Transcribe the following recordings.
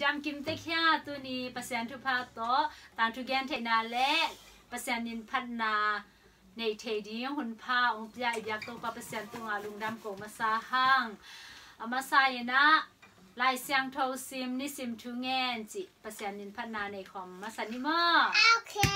ดำกิมเตะขี้ตัวนี้เปอร์เซ็นต์ทุพาโตต่างทุกแกนเทนาเละเปอร์เซ็นต์นินพัฒนาในเทดีหุ่นผ้าองค์ใหญ่อยากตัวเปอร์เซ็นต์ตัวลุงดำโกมาซาห้างมาซายนะลายเสียงโทซิมนิซิมทุเงินจิเปอร์เซ็นต์นินพัฒนาในคอมมาสันนิมอโอเค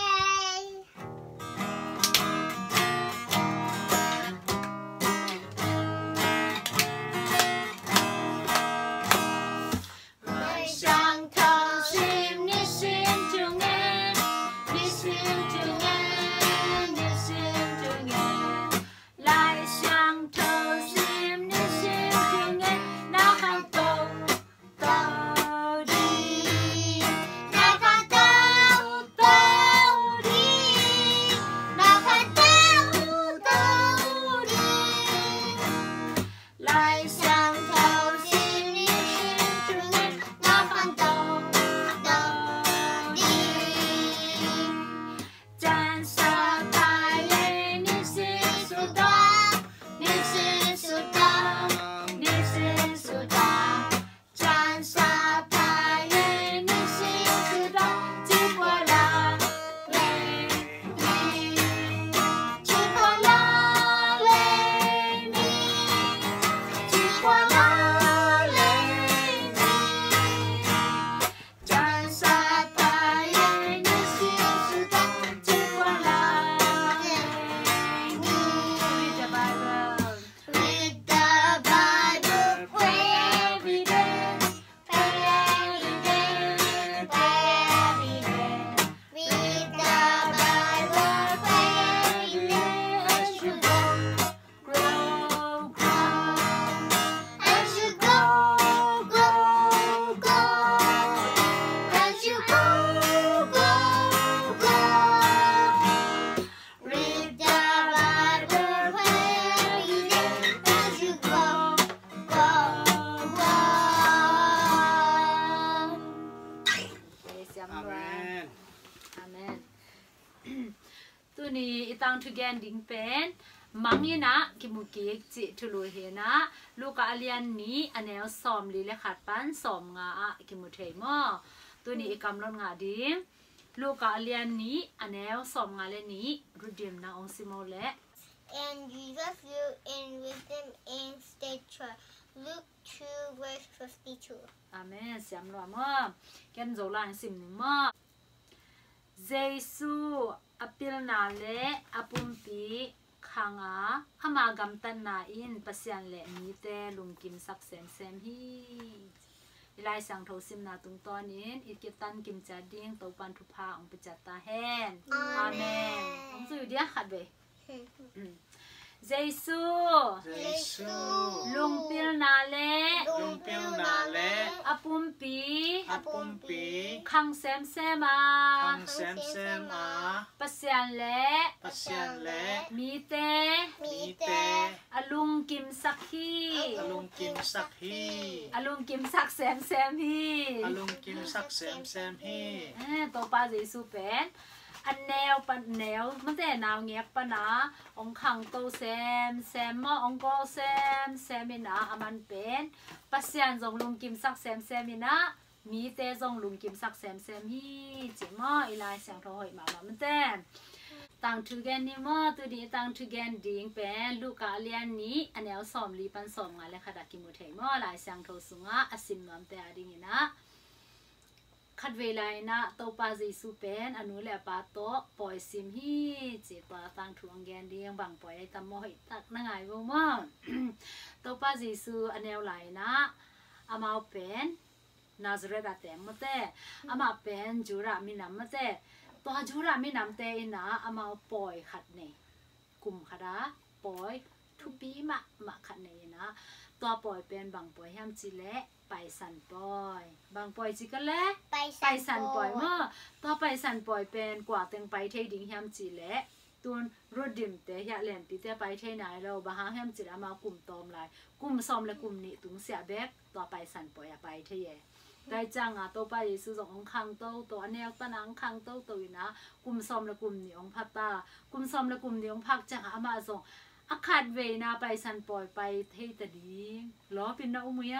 ตัวนี้อีตังทุกแกนดิ้งเป็นมังยีนะกิมุกิจิทุลุเฮนะลูกอาเลียนนี้อันแนวสอมลีและขัดปันสอมงากิมุเทมอตัวนี้อีกำลังงาดิ้งลูกอาเลียนนี้อันแนวสอมงาเลนี้รูดิมนะองซิโมเล And Jesus grew in wisdom and stature. Luke 2 verse 52. Amen. Siam lo mo. Ken zo lang sim ni mo. Jesu apil na le apumpi khanga amagam tan na in pasian le mi te lungkim sak sem sem hi. Ilai sang tho sim na tung ton in ikitan kim cha ding to pan thu pha ong pachata hen. Amen. Ong su dia khat be. Jesu lungpil na le apumpi khang sem sem a pasyan le mi te alung kim sak sem hi to pa Jesu penอันแนวปันแนวมันแต่นาวเงียบปะนะองขังโตแซมมอองก็แซมมินะอามันเป็นปัสยานจงลุงกิมสักแซมมินะมีแต่จงลุงกิมสักแซมฮีจิมออีลายเสียงทอยมามันแต่ต่างทุกแกนนี่มอตัวดีต่างทุกแกนดิ่งเป็นลูกกาเลียนนี้อันแนวสอมลีปันสอมงานและขดักกิมุเทมอลายเสียงทอสุงะอสิมนอมแต่ดิ่งนะขัดเวลานะตัวปาจิสุเป็นอนุเลปาโตปล่อยซิมฮีจีปาตั้งทวงแกนเดียงบางปล่อยตามมหิตักนั่งไงบ้างมั้งตัวปาจิสุอันแนวไหลนะอามาเป็นนาซาเรตเต็มแต่อามาเป็นจูรามินามแต่ตัวจูรามินามแต่นะอามาปล่อยขัดเนี่ยกลุ่มขัดะปล่อยทุบีมาขัดเนี่ยนะตัวปล่อยเป็นบางปล่อยห้ามจีเละไปสันปอยบางปอยจิกันแล้วไปสันปอยเมื่อต่อไปสันปอยเป็นกว่าเต็งไปเทดิ่งแฮมจีและตุนรถดิ่มแต่ยาเล่นปีแต่ไปเทไหนเราบางแฮมจีมากลุ่มตอมลายกลุ่มซอมและกลุ่มนี้ตุงเสียแบกต่อไปสันปอยไปเทยได้จังตัวไปซื้อสองคังโตตัวแนวปนังคังโตตัวนะกลุ่มซอมและกลุ่มนี้องพัตตากลุ่มซอมและกลุ่มนี้องพักจังอามาส่งอาคาดเวนาไปสันปอยไปเทตดีล้อเป็นนาอุมยะ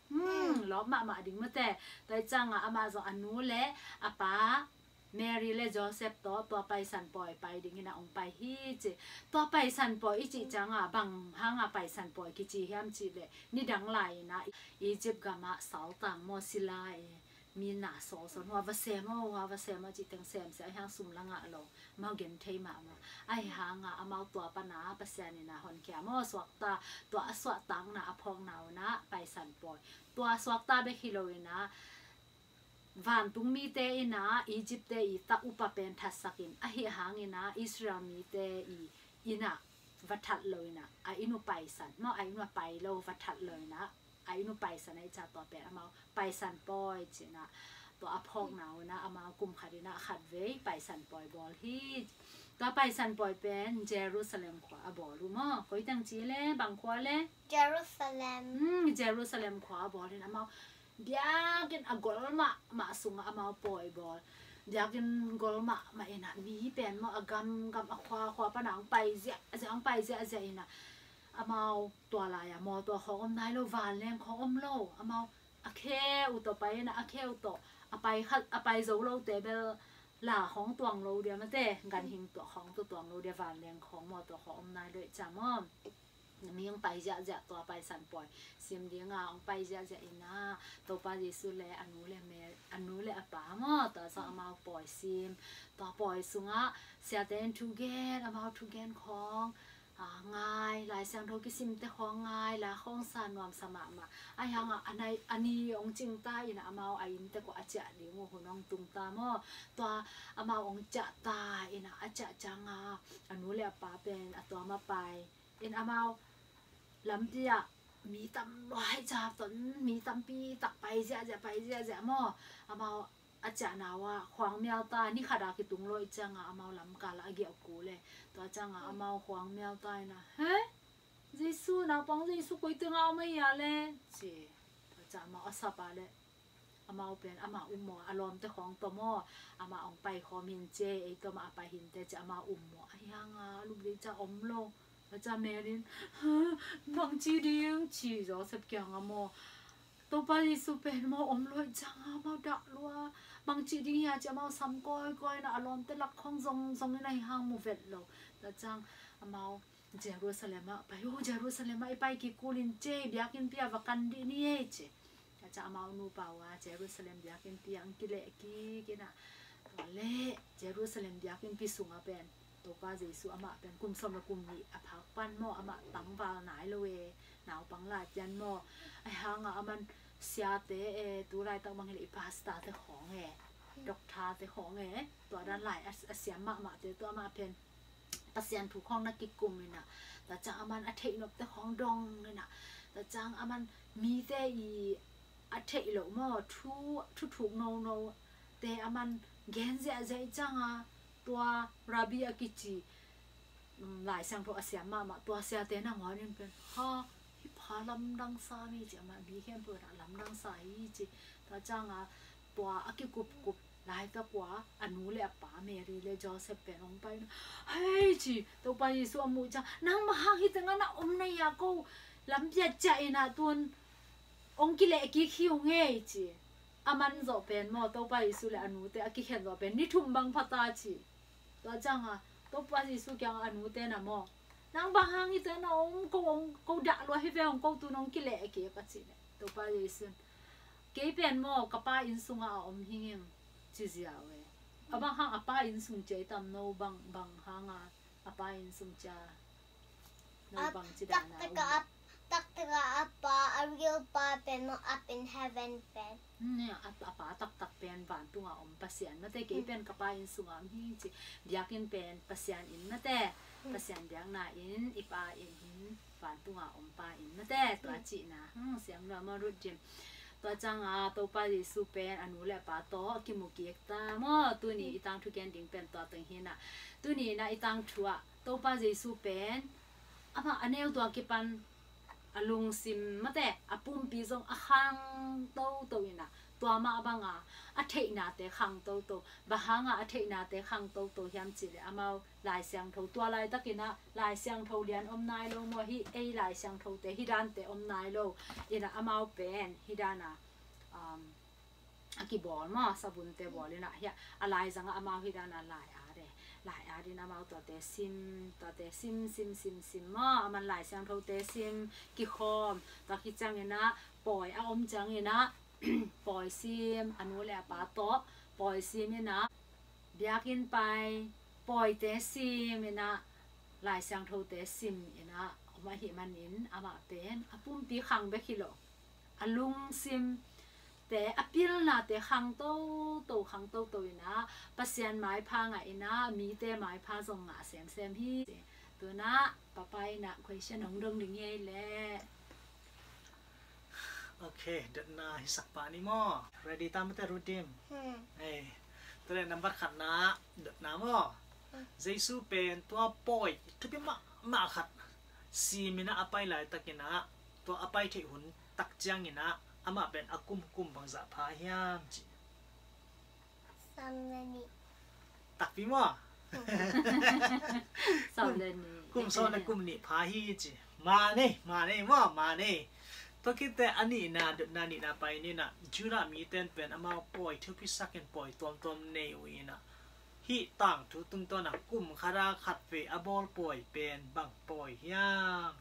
ล้อมาดิ่งมาแต่ตัวจังอามาส่งอนุเละอาป้าแมรี่และโจเซฟตัวไปสันปอยไปดิ่งนะองไปฮีจิตัวไปสันปอยอีจิจังบังหางไปสันปอยกิจิเฮียมจิเลยนี่ดังไหลนะอียิปต์กามาสาวต่างโมซิลามีหน้าสอสนว่าเสมาจิตังเสมเสียหางสุ่มละงะโลมาเกนเทมาไอหางอามาตัวปนาปเสนินะฮอนแกมอสวกตาตัวสวตังนะอพองนาวนะไปสันปอยตัวสวกตาเบคิโลนะวันตุงมีเตอินะอียิปต์เตอีตาอุปเป็นทัศกินอหิหางอินะอิสราเอลมีเตอีนะวัดทัดเลยนะไออินุไปสันมอไออินุไปโลวัดทัดเลยนะไออินุไปสันไอจ่าตัวเป็นอามาไปสันปอยจีนะตัวอพองนาวนะอามากุมขัดนะขัดเวไปสันปอยบอลฮีตัวไปสันปอยเป็นเยรูซาเล็มขวาบอลรู้มั้ยคอยตั้งจีเล่บางขวาเล่เยรูซาเล็มเยรูซาเล็มขวาบอลเลยนะมาเดี๋ยวกินกอลมาสุงอามาปอยบอลเดี๋ยวกินกอลมาเอ็นะมีเป็นมากำควาปนังไปเสียอินะอามาตัวอะไรอะมอตัวของอมนายโลวานแรงของอมโลอามาอาเคอุตไปนะอาเคอุตอาไปโซโลเตเบลหล่าของตัวโลเดียวมาเต้กันหิงตัวของตัวโลเดียววานแรงของมอตัวของอมนายเลยจามอมีองไปจะตัวไปสันปอยเสียมเดียงองไปจะอินะตัวปาเยซูเลอนุเลเมอนุเลอปามอตัวสังมาปอยซิมตัวปอยสุงะเสียเตนทูเกนอามาทูเกนของง่ายหลายเสียงโทกิซิมแต่ของง่ายละของสานวมสมามาไอ้ยังอันนี้องจริงตาอินะอามาไอ้อินแต่ก็อาจจะเดี๋ยวหัวน้องตุงตามอตัวอามาองจะตาอินะอาจจะจังอนุเลอปาเป็นตัวมาไปอินอามาลำเดียมีตำลอยจับตนมีตำปีตักไปเสียมออามาอาจารย์นาว่าควางเมียวตานี่ขาดากิตุงลอยจังอามาลำกาละเกี่ยวกูเลยตัวจังอามาควางเมียวตานะเฮ้เยซูนาปังเยซูคุยตึงเอาไม่ยาเลยจีตัวจังมาอัศบาเลยอามาเป็นอามาอุ้มหมออารมณ์แต่ของตัวมออามาออกไปขอมินเจไอตัวมาไปหินแต่จะอามาอุ้มหมอยังลูกเด็กจะอมโลอาจารย์เมรินบางทีเดียงชีจอสับเกียงอะโมตัวไปสุเป็นโมอมลอยจังอะมาดักลัวบางทีเดียจะมาซ้ำก้อยนะอารมณ์แต่ลักของทรงในห้างมูเวตโลแต่จังอะมาเยรูซาเล็มไปโอ้เยรูซาเล็มไปกิคูลินเจเบียกินเปียวักันดีนี่เจแต่จังอะมาอุนุปาวะเยรูซาเล็มเบียกินเปียอังกิเลกินะตัวเล่เยรูซาเล็มเบียกินปีสุงอะเป็นตัวป้าเยซูอามาเป็นกุมสมกุมนี้อภักปั้นหม้ออามาตั้งบาลไหนเลยหนาวปังลาดยันหม้อไอ้หางอามันเสียเตะตัวไรตั้งบางเลยพาสต้าเตะของดอกทาเตะของตัวด้านไหลเสียมาเตะตัวมาเป็นตัดเสียนถูกห้องนักกิจกลุ่มเลยนะแต่จังอามันอเทนบเตะของดองเลยนะแต่จังอามันมีแต่อีอเทหลงหม้อทุถูกโนแต่อามันแกนเสียใจจังตัวราบีอากิจิหลายเสียงโทรเสียมาตัวเสียเตนังหัวนี่เป็นฮิพาลำดังสามีจีมาบีแค่เปิดลำดังสายจีแต่จังตัวอากิกุบหลายตัวกว่าอนุเลป้าเมรีเลโจเซฟเป็นองไปเฮ้ยจีตัวไปยิสุอามุจังนางมาหาฮิตังนะในยากูลำเบียใจนะตัวองกิเลกิคิวเงยจีอามันจะเป็นมอตัวไปยิสุเลอนุแต่อากิเห็นจะเป็นนิทุ่มบังพัตตาจีตัวจังตัวไปยิสุยังอนุเตนะมอนางบางฮิตนะกูด่าลัวให้เวงกูตัวน้องกิเลเกี่ยกับสิเนี่ยตัวไปยิสุเกี่ยเป็นมอกับป้าอินสุงอมหิงจีเสียเว้ยบางฮังป้าอินสุงเจตามโนบางฮังป้าอินสุงจ้าโนบางจีดานาตักตะกะป้า a real ป้าเป็นมอ up in heaven เป็นเนี่ยป้าตักเป็นบ้านตัวอมปัสยันนั่นแต่เกี่ยเป็นกับป้าอินสุงอมหิงจีอยากกินเป็นปัสยันอินนั่นแต่ปัสยันเดียงนาอินอีป้าอินบ้านตัวอมป้าอินนั่นแต่ตัวจีนะเสียงเรามารุดจิมตัวจังตัวป้าดิสูเป็นอนุเลป้าโตกิมุกิเอกตามอตัวนี้อีตังทุกแกนดิ่งเป็นตัวตึงเห็นตัวนี้นะอีตังชัวตัวป้าดิสูเป็นมาอันนี้ตัวกิปันลุงซิมมาแต่ปุ่มปีซงข้างตัวอินะตัวมาบังอาเทนาเตขังโตโตบะหางอาเทนาเตขังโตโตยามจิเลอามาลายเสียงโทตัวลายตะกินะลายเสียงโทเลียนอมนายโลมัวฮิเอลายเสียงโทเตฮิดานเตอมนายโลอินะอามาเป็นฮิดานะอากิบอลมาสบุนเตบอลเลยนะเฮียอะไรจังอามาฮิดานะลายหลายอาดินามาตัวเตซิมมามันหลายเสียงโทเตซิมกิคอมตะกิจังเนะปล่อยอาอมจังเนะปล่อยซิมอนุแลปาโตปล่อยซิมเนะเบียกินไปปล่อยเตซิมนะหลายเสียงโทเตซิมนะออกมาเห็นมันนินอามาเป็นอาปุ่มปีขังเบคิโลอาลุงซิมแต่อพิลนาแต่ขังโตนะปัสยันไม้พางนะมีแต่ไม้พาส่งเซมพี่ตัวนะป้าไปนะคุยเชนของเรื่องดึงยัยแหละโอเคเดินนาฮิสักปานี่มอ ready ตามมาแต่รูดิมตัวเล่นนับบัตรขัดนะเดินนามอเจสูเป็นตัวปอยทุกอย่างมาขัดซีมินะอภัยหลายตะกินะตัวอภัยที่หุ่นตักจังกินะอามาเป็นอากุมบางสัพายามจีซัมเลนีตักพี่มั่วซัมเลนีกุมโซนกุมนี่พาฮีจีมาเน่มั่วมาเน่ตัวคิดแต่อันนี้นะเดินนานี่นะไปนี่นะจูรามีเต้นเป็นอามาปอยทุกพิสักเป็นปอยตัวเนวีนะฮีต่างทุกตัวนะกุมคาราขัดเฟอบอลปอยเป็นบางปอยยาม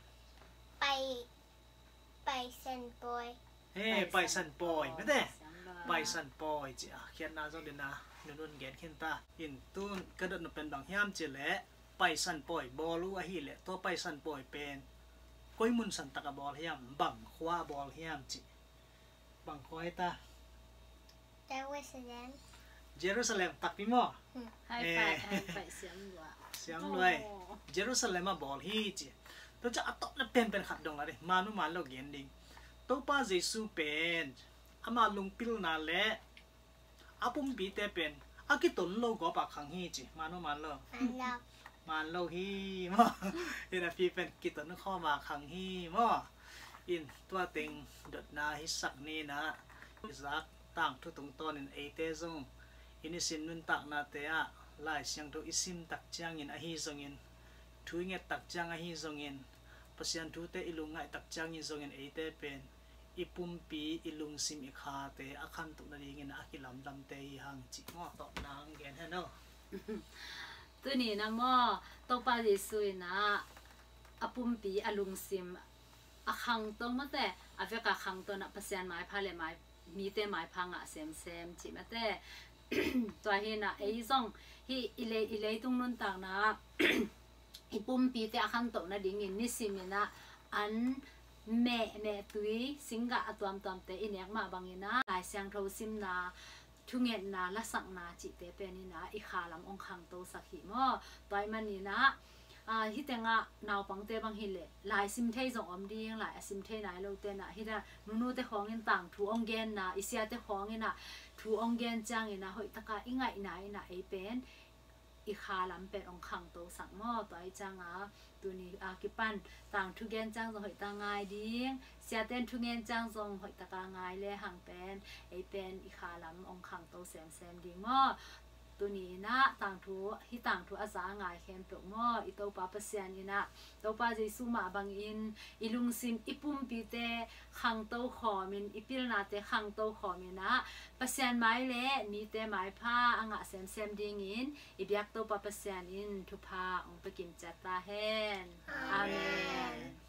ไปเซนปอยไปสันปอยไม่ได้ไปสันปอยจีเขียนนาจงเดินนานุ่นเกณฑ์ขึ้นตาอินตุนกระโดดเป็นบางย่ามจีแหละไปสันปอยบอลูอาฮีแหละตัวไปสันปอยเป็นก้อยมุนสันตะกบอลย่ามบังคว้าบอลย่ามจีบังคว้าตาเยรูซาเล็มตักพิมอให้เสียงด้วยเยรูซาเล็มมาบอลฮีจีตัวจะอัตโตนั่นเป็นขัดดงอะไรมานุมาโลเกนดิงตัวป้าเจสูเป็นอามาลุงพิลนาเละอาปุ่มปีเตเป็นอากิตุนโลก็ปากขังฮีจีมาโนมันโลมันโลฮีมั้งอินฟีเป็นกิตุนข้อมาขังฮีมั้งอินตัวเต็งดดนาฮิสักนี่นะฮิสักตั้งทุกตรงต้นอินเอเตซงอินิสินนุนตักนาเตะไล่เสียงตัวอิสิมตักจังอินอหิซงอินทุยเงตักจังอหิซงอินปัสยันทุเตอิลุงไงตักจังอินซงอินเอเตเป็นอีปุ่มปีอีลุงซิมอีคาเตอคันตุนาดีเงินอากิลำดำเตยหังจิงอตอนางเกนเฮโนตัวนี้นะมอตัวปาริสุยนะอาปุ่มปีอาลุงซิมอาคังตรงมาแต่อาเวกาคังตัวนะปัสยันไม้พาเลไม้มีแต่ไม้พังเซมจิมาแต่ตัวเห็นนะไอ้ซองฮีอิเลตรงนู้นต่างนะอีปุ่มปีแต่อาคังตรงนะดิ่งอินนิสิมินะอันแม่ตุยสิงกะตัวเตอินเอกมาบางยินะหลายเสียงโทซิมนาทุเงนนาละสักนาจิเตเป็นนี่นะอีขาลำองคังโตสักหิมอตัวมันนี่นะฮิตงะนาวปังเตบางฮิเลหลายซิมเทยส่งอมดีหลายซิมเทยไหนเราเตนะฮิตานูเตของเงินต่างถูองเกนนะอิเสียเตของเงินนะถูองเกนจังเงินนะหอยตะกาอิงไงไหนนะไอเป็นอีขาลำเป็นองคังโตสักมอตัวไอจังตัวนี้กิปันต่างทุเกนจังส่งหอยตางายดีเสียเต้นทุเกนจังส่งหอยตะกางายเลยหังเป็นไอเป็นอีขาลำองคังโตแซมดีมอตัวนี้นะต่างทูที่ต่างทูอาสางายเข้มตกมออีโตปาเปเซียนนี่นะโตปาเจสุมาบังอินอีลุงซิมอีปุ่มปีเตขังโตขอมินอีพิลนาเตขังโตขอมินนะเปเซียนไม้เละมีเตไม้ผ้าอ่างเซมดิงอินอีเบียกโตปาเปเซียนอินทุพาองไปกินจัตตาเฮนอาเมน